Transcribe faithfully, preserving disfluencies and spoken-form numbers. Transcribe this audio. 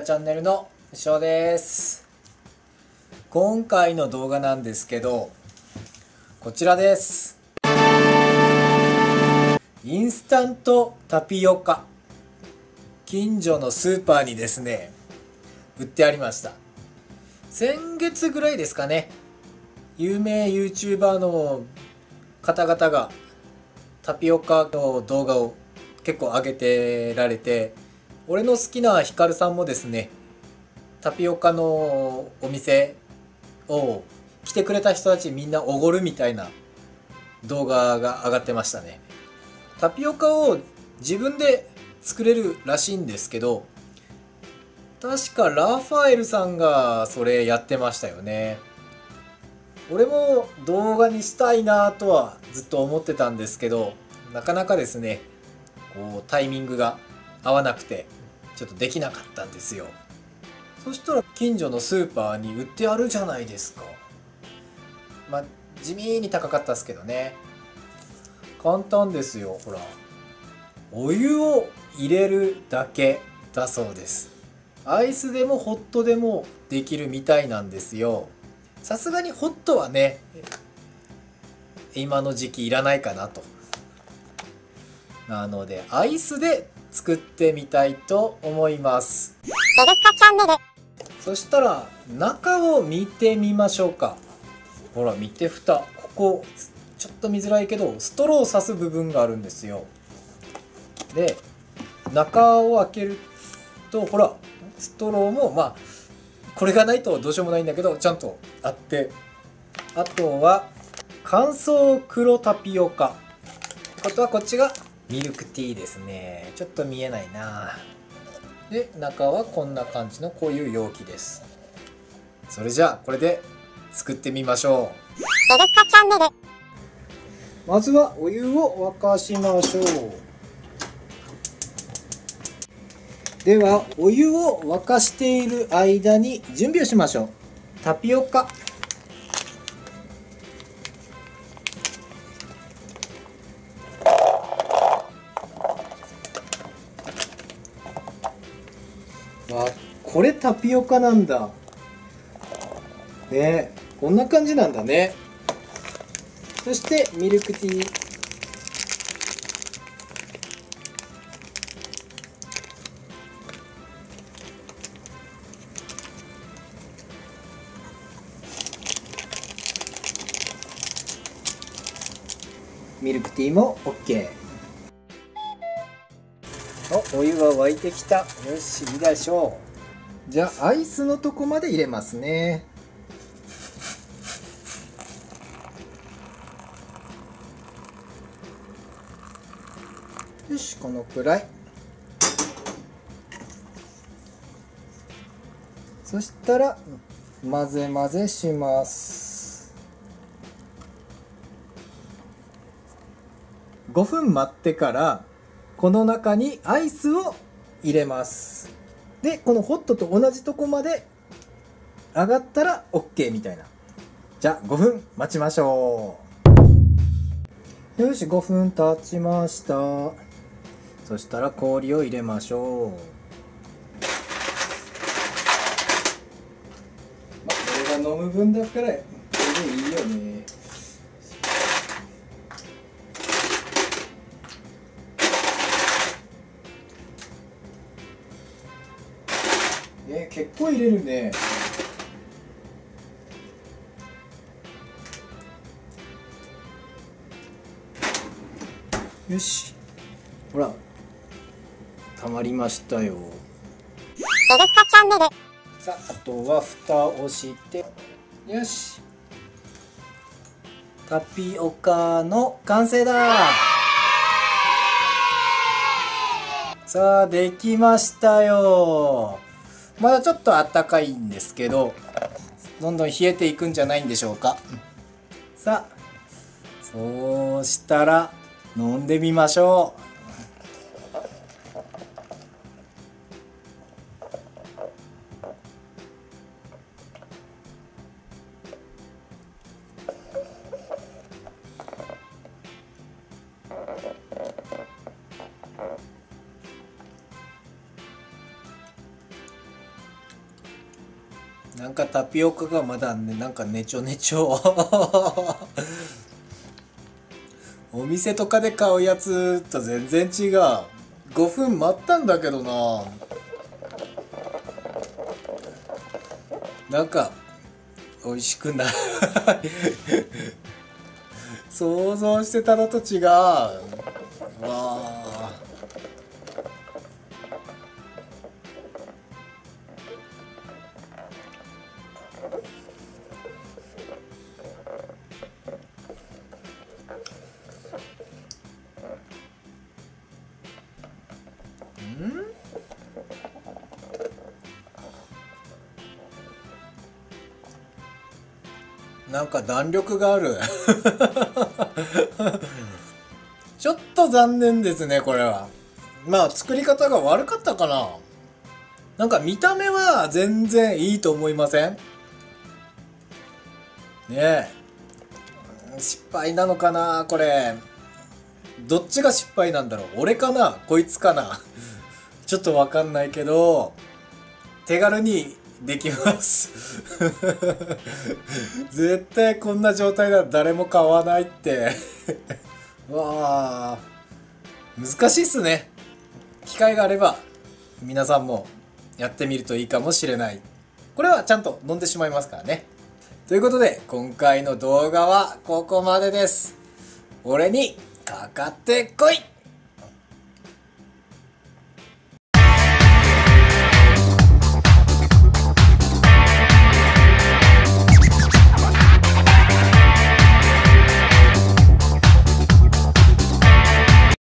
チャンネルのしょうです。今回の動画なんですけど、こちらです。インスタントタピオカ、近所のスーパーにですね売ってありました。先月ぐらいですかね、有名 YouTuber の方々がタピオカの動画を結構上げてられて、俺の好きなヒカルさんもですね、タピオカのお店を来てくれた人たちみんなおごるみたいな動画が上がってましたね。タピオカを自分で作れるらしいんですけど、確かラファエルさんがそれやってましたよね。俺も動画にしたいなとはずっと思ってたんですけど、なかなかですねこうタイミングが合わなくてちょっとできなかったんですよ。そしたら近所のスーパーに売ってあるじゃないですか。まあ地味に高かったですけどね。簡単ですよ。ほら、お湯を入れるだけだそうです。アイスでもホットでもできるみたいなんですよ。さすがにホットはね今の時期いらないかなと。なのでアイスで作ってみたいと思います。そしたら中を見てみましょうか。ほら見て、蓋、ここちょっと見づらいけどストローを刺す部分があるんですよ。で中を開けるとほらストローもまあこれがないとどうしようもないんだけどちゃんとあって、あとは乾燥黒タピオカってことはこっちがミルクティーですね。ちょっと見えないな。で中はこんな感じのこういう容器です。それじゃあこれで作ってみましょう。まずはお湯を沸かしましょう。ではお湯を沸かしている間に準備をしましょう。タピオカ、あ、これタピオカなんだね。こんな感じなんだね。そしてミルクティー、ミルクティーも OK。 お、お湯が沸いてきた。よし、いいでしょう。じゃあアイスのとこまで入れますね。よし、このくらい。そしたら混ぜ混ぜします。ごふん待ってからこの中にアイスを入れます。でこのホットと同じとこまで上がったら OK みたいな。じゃあごふん待ちましょう。よし、ごふん経ちました。そしたら氷を入れましょう。まあ俺が飲む分だからこれでいいよね。え、結構入れるね。よし、ほら溜まりましたよ。さあ、あとは蓋をして、よし、タピオカの完成だ。さあできましたよ。まだちょっとあったかいんですけどどんどん冷えていくんじゃないんでしょうか。さあそうしたら飲んでみましょう。 なんかタピオカがまだね、なんかねちょねちょお店とかで買うやつと全然違う。ごふん待ったんだけどな。なんか美味しくない想像してたのと違う。わあ、なんか弾力があるちょっと残念ですね、これは。まあ作り方が悪かったかな。なんか見た目は全然いいと思いません？ねえ、失敗なのかなこれ。どっちが失敗なんだろう。俺かなこいつかなちょっとわかんないけど、手軽にできます絶対こんな状態なら誰も買わないってわあ、難しいっすね。機会があれば皆さんもやってみるといいかもしれない。これはちゃんと飲んでしまいますからね。ということで今回の動画はここまでです。俺にかかってこい。